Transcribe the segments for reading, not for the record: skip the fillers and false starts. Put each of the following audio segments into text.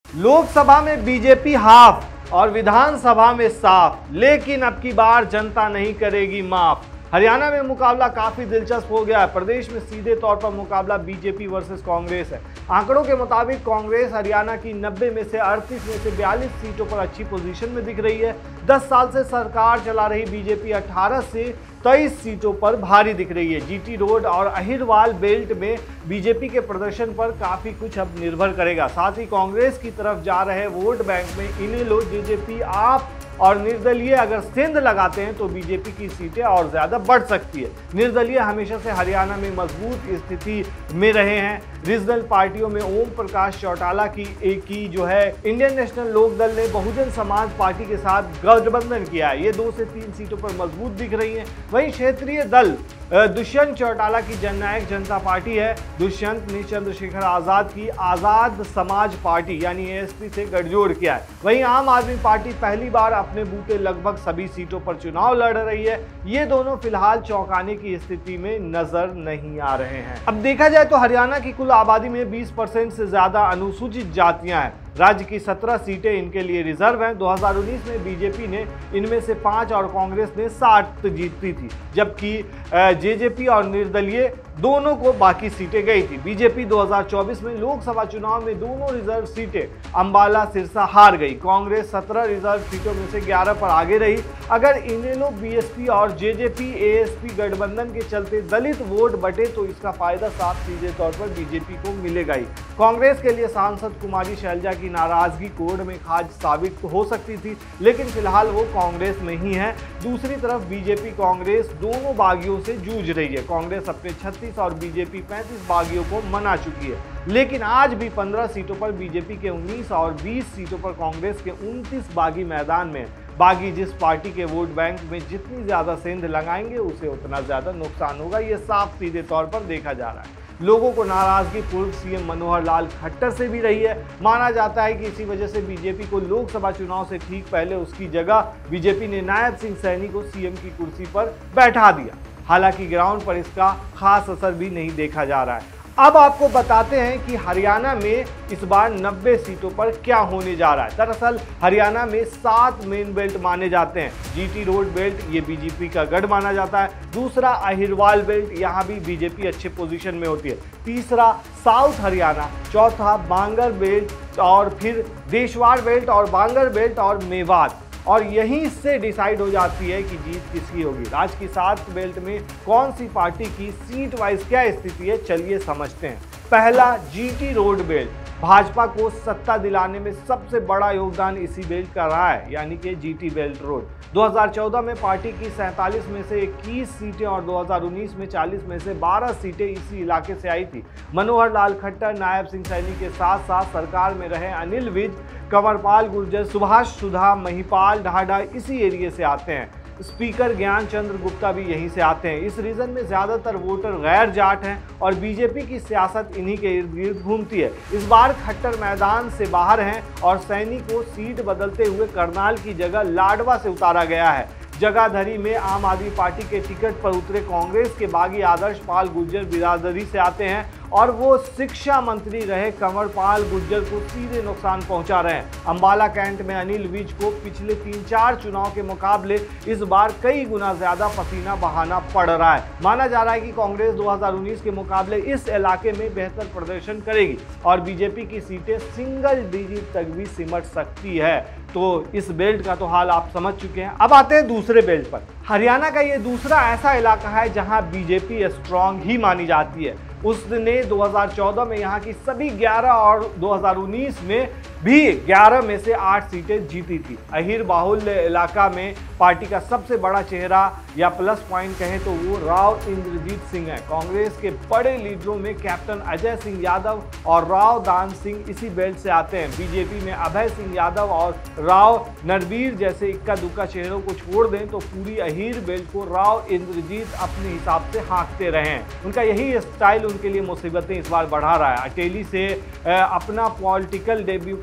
लोकसभा में BJP half और विधानसभा में साफ, लेकिन अब की बार जनता नहीं करेगी माफ। हरियाणा में मुकाबला काफी दिलचस्प हो गया है। प्रदेश में सीधे तौर पर मुकाबला बीजेपी वर्सेस कांग्रेस है। आंकड़ों के मुताबिक कांग्रेस हरियाणा की 90 में से 38 में से 42 सीटों पर अच्छी पोजीशन में दिख रही है। 10 साल से सरकार चला रही बीजेपी 18 से 23 सीटों पर भारी दिख रही है। जीटी रोड और अहिरवाल बेल्ट में बीजेपी के प्रदर्शन पर काफी कुछ अब निर्भर करेगा। साथ ही कांग्रेस की तरफ जा रहे वोट बैंक में इनेलो, जेजेपी, आप और निर्दलीय अगर सेंध लगाते हैं तो बीजेपी की सीटें और ज्यादा बढ़ सकती है। निर्दलीय हमेशा से हरियाणा में मजबूत स्थिति में रहे हैं। रीजनल पार्टियों में ओम प्रकाश चौटाला की जो है इंडियन नेशनल लोक दल ने बहुजन समाज पार्टी के साथ गठबंधन किया है। ये 2 से 3 सीटों पर मजबूत दिख रही हैं। वहीं क्षेत्रीय दल दुष्यंत चौटाला की जननायक जनता पार्टी है। दुष्यंत ने चंद्रशेखर आजाद की आजाद समाज पार्टी यानी एएसपी से गठजोड़ किया है। वहीं आम आदमी पार्टी पहली बार अपने बूते लगभग सभी सीटों पर चुनाव लड़ रही है। ये दोनों फिलहाल चौंकाने की स्थिति में नजर नहीं आ रहे हैं। अब देखा जाए तो हरियाणा की कुल आबादी में 20% से ज्यादा अनुसूचित जातियां हैं। राज्य की 17 सीटें इनके लिए रिजर्व हैं। 2019 में बीजेपी ने इनमें से 5 और कांग्रेस ने 7 जीती थी, जबकि जेजेपी और निर्दलीय दोनों को बाकी सीटें गई थी। बीजेपी 2024 में लोकसभा चुनाव में दोनों रिजर्व सीटें अंबाला, सिरसा हार गई। कांग्रेस 17 रिजर्व सीटों में से 11 पर आगे रही। अगर इनेलो, बीएसपी और जेजेपी एएसपी गठबंधन के चलते दलित वोट बटे तो इसका फायदा साफ सीधे तौर पर बीजेपी को मिलेगा ही। कांग्रेस के लिए सांसद कुमारी शैलजा की नाराजगी कोर्ट में खाज साबित हो सकती थी, लेकिन फिलहाल वो कांग्रेस में ही है। दूसरी तरफ बीजेपी कांग्रेस दोनों बागियों से जूझ रही है। कांग्रेस अपने 36 और बीजेपी 35 बागियों को मना चुकी है, लेकिन आज भी 15 सीटों पर बीजेपी के 19 और 20 सीटों पर कांग्रेस के 29 बागी मैदान में। बागी जिस पार्टी के वोट बैंक में जितनी ज्यादा सेंध लगाएंगे उसे उतना ज्यादा नुकसान होगा। ये साफ सीधे तौर पर देखा जा रहा है। लोगों को नाराजगी पूर्व सीएम मनोहर लाल खट्टर से भी रही है। माना जाता है कि इसी वजह से बीजेपी को लोकसभा चुनाव से ठीक पहले उसकी जगह बीजेपी ने नायब सिंह सैनी को सीएम की कुर्सी पर बैठा दिया। हालांकि ग्राउंड पर इसका खास असर भी नहीं देखा जा रहा है। अब आपको बताते हैं कि हरियाणा में इस बार 90 सीटों पर क्या होने जा रहा है। दरअसल हरियाणा में 7 मेन बेल्ट माने जाते हैं। जीटी रोड बेल्ट ये बीजेपी का गढ़ माना जाता है। दूसरा अहिरवाल बेल्ट, यहाँ भी बीजेपी अच्छे पोजीशन में होती है। तीसरा साउथ हरियाणा, चौथा बांगर बेल्ट और फिर देशवार बेल्ट और बांगर बेल्ट और मेवात, और यहीं से डिसाइड हो जाती है कि जीत किसकी होगी। राज्य की 7 बेल्ट में कौन सी पार्टी की सीट वाइज क्या स्थिति है, चलिए समझते हैं। पहला, जीटी रोड बेल्ट। भाजपा को सत्ता दिलाने में सबसे बड़ा योगदान इसी बेल्ट का रहा है, यानी कि जीटी बेल्ट रोड। 2014 में पार्टी की 47 में से 21 सीटें और 2019 में 40 में से 12 सीटें इसी इलाके से आई थी। मनोहर लाल खट्टर, नायब सिंह सैनी के साथ साथ सरकार में रहे अनिल विज, कंवरपाल गुर्जर, सुभाष सुधा, महिपाल ढाढा इसी एरिया से आते हैं। स्पीकर ज्ञान चंद्र गुप्ता भी यहीं से आते हैं। इस रीजन में ज्यादातर वोटर गैर जाट हैं और बीजेपी की सियासत इन्हीं के इर्द गिर्द घूमती है। इस बार खट्टर मैदान से बाहर हैं और सैनी को सीट बदलते हुए करनाल की जगह लाडवा से उतारा गया है। जगाधरी में आम आदमी पार्टी के टिकट पर उतरे कांग्रेस के बागी आदर्श पाल गुर्जर बिरादरी से आते हैं और वो शिक्षा मंत्री रहे कंवरपाल गुर्जर को सीधे नुकसान पहुंचा रहे हैं। अंबाला कैंट में अनिल विज को पिछले 3-4 चुनाव के मुकाबले इस बार कई गुना ज्यादा पसीना बहाना पड़ रहा है। माना जा रहा है कि कांग्रेस 2019 के मुकाबले इस इलाके में बेहतर प्रदर्शन करेगी और बीजेपी की सीटें सिंगल डिजिट तक भी सिमट सकती है। तो इस बेल्ट का तो हाल आप समझ चुके हैं। अब आते हैं दूसरे बेल्ट पर। हरियाणा का ये दूसरा ऐसा इलाका है जहां बीजेपी स्ट्रांग ही मानी जाती है। उसने 2014 में यहाँ की सभी 11 और 2019 में भी 11 में से 8 सीटें जीती थी। अहिर बाहुल्य इलाका में पार्टी का सबसे बड़ा चेहरा या प्लस पॉइंट कहें तो वो राव इंद्रजीत सिंह है। कांग्रेस के बड़े लीडरों में कैप्टन अजय सिंह यादव और राव दान सिंह इसी बेल्ट से आते हैं। बीजेपी में अभय सिंह यादव और राव नरवीर जैसे इक्का दुक्का चेहरों को छोड़ दें तो पूरी अहिर बेल्ट को राव इंद्रजीत अपने हिसाब से हाँकते रहे हैं। उनका यही स्टाइल उनके लिए मुसीबतें इस बार बढ़ा रहा है। अटेली से अपना पॉलिटिकल डेब्यू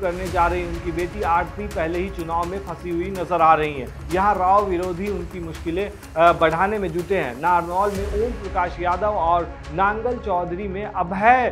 करने जा रही उनकी बेटी आरती पहले ही चुनाव में फंसी हुई नजर आ रही हैं। यहाँ राव विरोधी उनकी मुश्किलें बढ़ाने में जुटे हैं। नारनौल में ओम प्रकाश यादव और नांगल चौधरी में अभय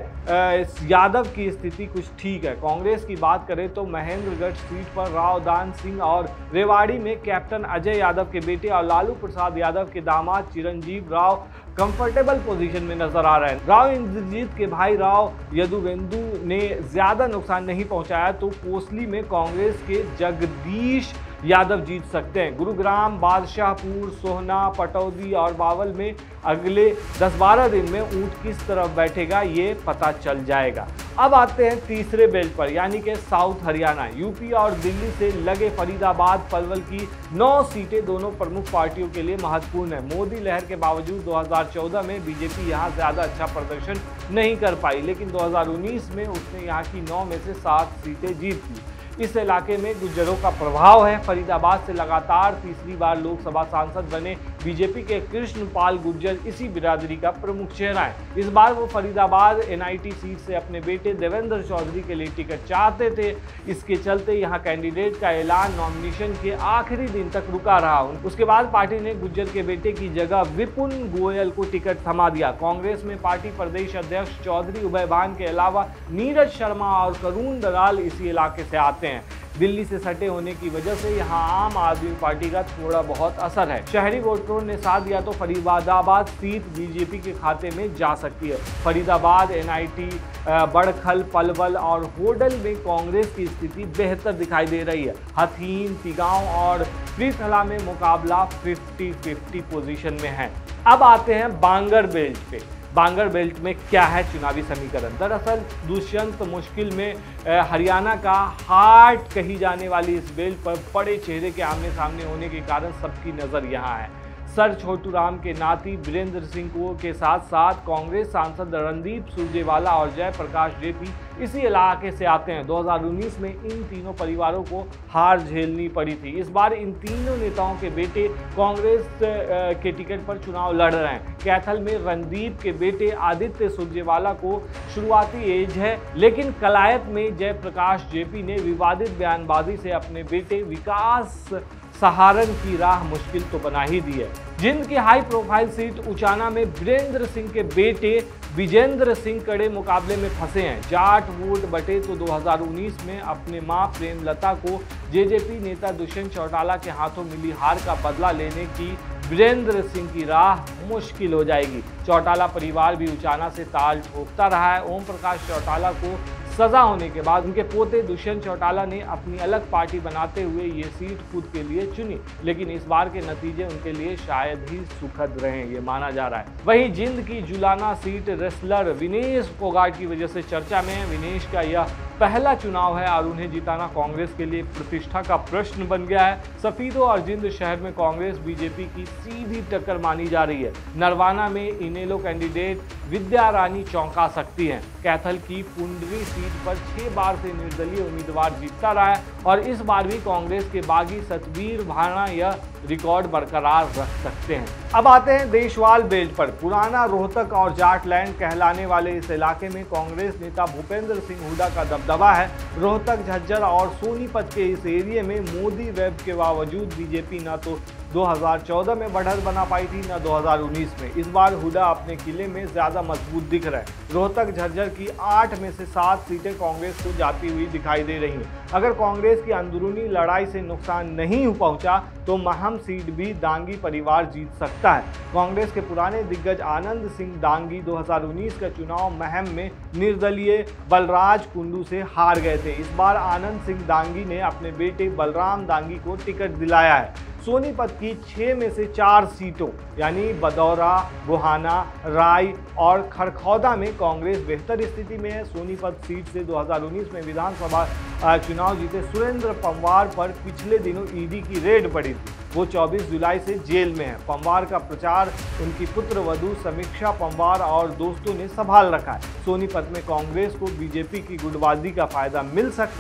यादव की स्थिति कुछ ठीक है। कांग्रेस की बात करें तो महेंद्रगढ़ सीट पर राव दान सिंह और रेवाड़ी में कैप्टन अजय यादव के बेटे और लालू प्रसाद यादव के दामाद चिरंजीव राव कंफर्टेबल पोजीशन में नजर आ रहे हैं। राव इंद्रजीत के भाई राव यदुवेंदु ने ज्यादा नुकसान नहीं पहुंचाया तो कोसली में कांग्रेस के जगदीश यादव जीत सकते हैं। गुरुग्राम, बादशाहपुर, सोहना, पटौदी और बावल में अगले 10-12 दिन में ऊंट किस तरफ बैठेगा ये पता चल जाएगा। अब आते हैं तीसरे बेल्ट पर यानी कि साउथ हरियाणा। यूपी और दिल्ली से लगे फरीदाबाद, पलवल की 9 सीटें दोनों प्रमुख पार्टियों के लिए महत्वपूर्ण है। मोदी लहर के बावजूद 2014 में बीजेपी यहां ज्यादा अच्छा प्रदर्शन नहीं कर पाई, लेकिन 2019 में उसने यहां की 9 में से 7 सीटें जीत ली। इस इलाके में गुर्जरों का प्रभाव है। फरीदाबाद से लगातार तीसरी बार लोकसभा सांसद बने बीजेपी के कृष्णपाल गुर्जर इसी बिरादरी का प्रमुख चेहरा है। इस बार वो फरीदाबाद एनआईटी सीट से अपने बेटे देवेंद्र चौधरी के लिए टिकट चाहते थे। इसके चलते यहाँ कैंडिडेट का ऐलान नॉमिनेशन के आखिरी दिन तक रुका रहा। उसके बाद पार्टी ने गुर्जर के बेटे की जगह विपुल गोयल को टिकट थमा दिया। कांग्रेस में पार्टी प्रदेश अध्यक्ष चौधरी उभय भान के अलावा नीरज शर्मा और करुण दलाल इसी इलाके से आते हैं। दिल्ली से सटे होने की वजह से यहां आम आदमी पार्टी का थोड़ा बहुत असर है। शहरी वोटरों ने साथ दिया तो फरीदाबाद सीट बीजेपी के खाते में जा सकती है। फरीदाबाद, एनआईटी, बड़खल, पलवल और होडल में कांग्रेस की स्थिति बेहतर दिखाई दे रही है। हथीन, तिगांव और प्रीथला में मुकाबला 50-50 पोजीशन में है। अब आते हैं बांगर बेल्ट पे। बांगर बेल्ट में क्या है चुनावी समीकरण? दरअसल दुष्यंत मुश्किल में हरियाणा का हार्ट कही जाने वाली इस बेल्ट पर बड़े चेहरे के आमने सामने होने के कारण सबकी नजर यहाँ है। सर छोटू राम के नाती वीरेंद्र सिंह को के साथ साथ कांग्रेस सांसद रणदीप सुरजेवाला और जयप्रकाश जेपी इसी इलाके से आते हैं। 2019 में इन तीनों परिवारों को हार झेलनी पड़ी थी। इस बार इन तीनों नेताओं के बेटे कांग्रेस के टिकट पर चुनाव लड़ रहे हैं। कैथल में रणदीप के बेटे आदित्य सुरजेवाला को शुरुआती एज है, लेकिन कलायत में जयप्रकाश जेपी ने विवादित बयानबाजी से अपने बेटे विकास सहारन की राह मुश्किल तो बना ही दी है। जिंद की हाई प्रोफाइल सीट उचाना में वीरेंद्र सिंह के बेटे विजेंद्र सिंह कड़े मुकाबले में फंसे हैं। जाट वोट बटे तो 2019 में अपने मां प्रेमलता को जेजेपी नेता दुष्यंत चौटाला के हाथों मिली हार का बदला लेने की वीरेंद्र सिंह की राह मुश्किल हो जाएगी। चौटाला परिवार भी उचाना से ताल ठोकता रहा है। ओम प्रकाश चौटाला को सजा होने के बाद उनके पोते दुष्यंत चौटाला ने अपनी अलग पार्टी बनाते हुए ये सीट खुद के लिए चुनी, लेकिन इस बार के नतीजे उनके लिए शायद ही सुखद रहे, ये माना जा रहा है। वहीं जिंद की जुलाना सीट रेसलर विनेश फोगाट की वजह से चर्चा में है। विनेश का यह पहला चुनाव है और उन्हें जिताना कांग्रेस के लिए प्रतिष्ठा का प्रश्न बन गया है। सफीदों और जिंद शहर में कांग्रेस बीजेपी की सीधी टक्कर मानी जा रही है। नरवाना में इनेलो कैंडिडेट विद्या रानी चौंका सकती हैं। कैथल की पुंडरी सीट पर 6 बार से निर्दलीय उम्मीदवार जीतता रहा है और इस बार भी कांग्रेस के बागी सतवीर भाना यह रिकॉर्ड बरकरार रख सकते हैं। अब आते हैं देशवाल बेल्ट पर। पुराना रोहतक और जाटलैंड कहलाने वाले इस इलाके में कांग्रेस नेता भूपेंद्र सिंह हुड्डा का दबदबा है। रोहतक, झज्जर और सोनीपत के इस एरिया में मोदी वेब के बावजूद बीजेपी न तो 2014 में बढ़त बना पाई थी न 2019 में। इस बार हुड्डा अपने किले में ज्यादा मजबूत दिख रहे हैं। रोहतक, झज्जर की 8 में से 7 सीटें कांग्रेस को जाती हुई दिखाई दे रही हैं। अगर कांग्रेस की अंदरूनी लड़ाई से नुकसान नहीं पहुंचा तो महम सीट भी दांगी परिवार जीत सकता है। कांग्रेस के पुराने दिग्गज आनंद सिंह दांगी 2019 का चुनाव महम में निर्दलीय बलराज कुंडू से हार गए थे। इस बार आनंद सिंह दांगी ने अपने बेटे बलराम दांगी को टिकट दिलाया है। सोनीपत की 6 में से 4 सीटों यानी बदौरा, गोहाना, राय और खरखौदा में कांग्रेस बेहतर स्थिति में है। सोनीपत सीट से 2019 में विधानसभा चुनाव जीते सुरेंद्र पंवार पर पिछले दिनों ईडी की रेड पड़ी थी। वो 24 जुलाई से जेल में है। पंवार का प्रचार उनकी पुत्र वधू समीक्षा पंवार और दोस्तों ने संभाल रखा है। सोनीपत में कांग्रेस को बीजेपी की गुटबाजी का फायदा मिल सकता है।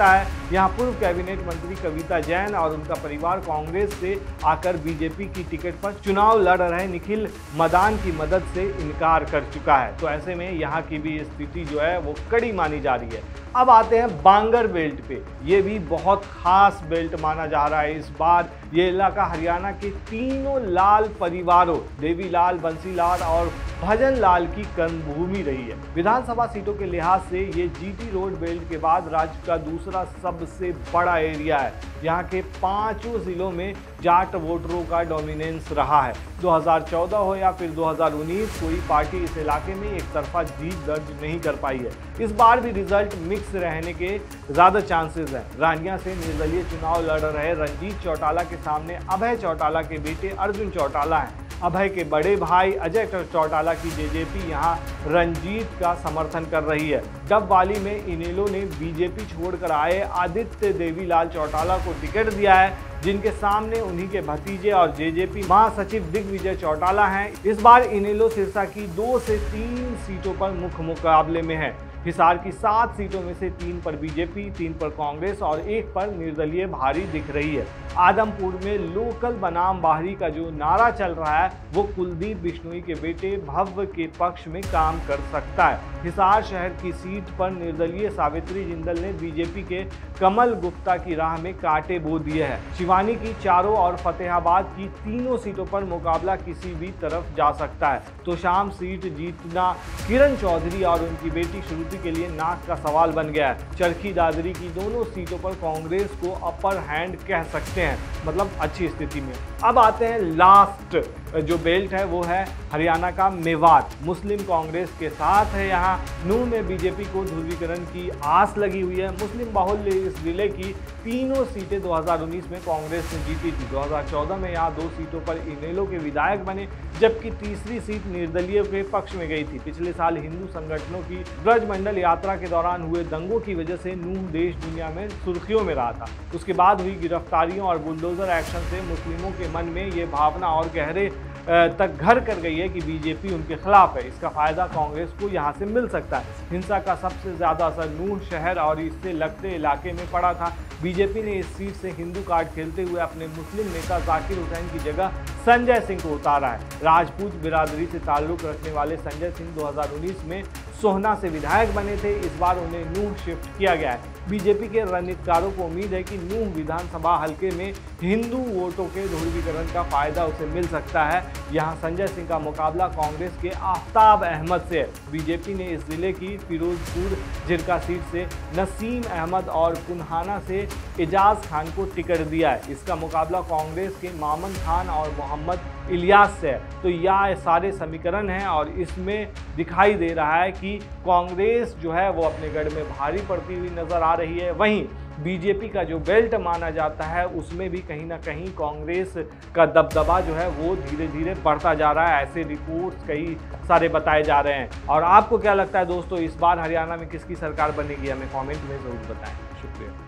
यहाँ पूर्व कैबिनेट मंत्री कविता जैन और उनका परिवार कांग्रेस से आकर बीजेपी की टिकट पर चुनाव लड़ रहे निखिल मदान की मदद से इनकार कर चुका है। तो ऐसे में यहाँ की भी स्थिति जो है वो कड़ी मानी जा रही है। अब आते हैं बांगर बेल्ट पे। ये भी बहुत खास बेल्ट माना जा रहा है। इस बार ये इलाका हरियाणा के तीनों लाल परिवारों देवीलाल, बंसीलाल और भजन लाल की कर्मभूमि रही है। विधानसभा सीटों के लिहाज से ये जीटी रोड बेल्ट के बाद राज्य का दूसरा सबसे बड़ा एरिया है। यहाँ के 5 जिलों में जाट वोटरों का डोमिनेंस रहा है। 2014 हो या फिर 2019, कोई पार्टी इस इलाके में एक तरफा जीत दर्ज नहीं कर पाई है। इस बार भी रिजल्ट मिक्स रहने के ज़्यादा चांसेस हैं। रानिया से निर्दलीय चुनाव लड़ रहे रंजीत चौटाला के सामने अभय चौटाला के बेटे अर्जुन चौटाला हैं। अभय के बड़े भाई अजय चौटाला की जेजेपी यहां रंजीत का समर्थन कर रही है। डबवाली में इनेलो ने बीजेपी छोड़कर आए आदित्य देवीलाल चौटाला को टिकट दिया है, जिनके सामने उन्हीं के भतीजे और जेजेपी महासचिव दिग्विजय चौटाला हैं। इस बार इनेलो सिरसा की 2 से 3 सीटों पर मुख्य मुकाबले में है। हिसार की 7 सीटों में से 3 पर बीजेपी, 3 पर कांग्रेस और 1 पर निर्दलीय भारी दिख रही है। आदमपुर में लोकल बनाम बाहरी का जो नारा चल रहा है वो कुलदीप बिश्नोई के बेटे भव्य के पक्ष में काम कर सकता है। हिसार शहर की सीट पर निर्दलीय सावित्री जिंदल ने बीजेपी के कमल गुप्ता की राह में कांटे बो दिए हैं। शिवानी की 4 और फतेहाबाद की 3 सीटों पर मुकाबला किसी भी तरफ जा सकता है। तो शाम सीट जीतना किरण चौधरी और उनकी बेटी श्रुति के लिए नाक का सवाल बन गया है। चरखी दादरी की दोनों सीटों पर कांग्रेस को अपर हैंड कह सकते हैं, मतलब अच्छी स्थिति में। अब आते हैं लास्ट जो बेल्ट है वो है हरियाणा का मेवात। मुस्लिम कांग्रेस के साथ है। यहाँ नूंह में बीजेपी को ध्रुवीकरण की आस लगी हुई है। मुस्लिम बाहुल्य इस जिले की 3 सीटें 2019 में कांग्रेस ने जीती थी। 2014 में यहाँ 2 सीटों पर इनेलो के विधायक बने, जबकि तीसरी सीट निर्दलीय के पक्ष में गई थी। पिछले साल हिंदू संगठनों की ब्रजमंडल यात्रा के दौरान हुए दंगों की वजह से नूंह देश दुनिया में सुर्खियों में रहा था। उसके बाद हुई गिरफ्तारियों और बुलडोजर एक्शन से मुस्लिमों के मन में ये भावना और गहरे तक घर कर गई है कि बीजेपी उनके खिलाफ है। इसका फायदा कांग्रेस को यहां से मिल सकता है। हिंसा का सबसे ज्यादा असर नूंह शहर और इससे लगते इलाके में पड़ा था। बीजेपी ने इस सीट से हिंदू कार्ड खेलते हुए अपने मुस्लिम नेता जाकिर हुसैन की जगह संजय सिंह को उतारा है। राजपूत बिरादरी से ताल्लुक रखने वाले संजय सिंह 2019 में सोहना से विधायक बने थे। इस बार उन्हें नूंह शिफ्ट किया गया है। बीजेपी के रणनीतिकारों को उम्मीद है कि नूंह विधानसभा हलके में हिंदू वोटों के ध्रुवीकरण का फायदा उसे मिल सकता है। यहां संजय सिंह का मुकाबला कांग्रेस के आफ्ताब अहमद से है। बीजेपी ने इस जिले की फिरोजपुर जिरका सीट से नसीम अहमद और कुन्हाना से एजाज खान को टिकट दिया है। इसका मुकाबला कांग्रेस के मामन खान और मोहम्मद इलियास से है। तो यह सारे समीकरण हैं और इसमें दिखाई दे रहा है कि कांग्रेस जो है वो अपने गढ़ में भारी पड़ती हुई नजर आ रही है। वहीं बीजेपी का जो बेल्ट माना जाता है उसमें भी कहीं ना कहीं कांग्रेस का दबदबा जो है वो धीरे धीरे बढ़ता जा रहा है। ऐसे रिपोर्ट्स कई सारे बताए जा रहे हैं। और आपको क्या लगता है दोस्तों, इस बार हरियाणा में किसकी सरकार बनेगी? हमें कमेंट में जरूर बताएं। शुक्रिया।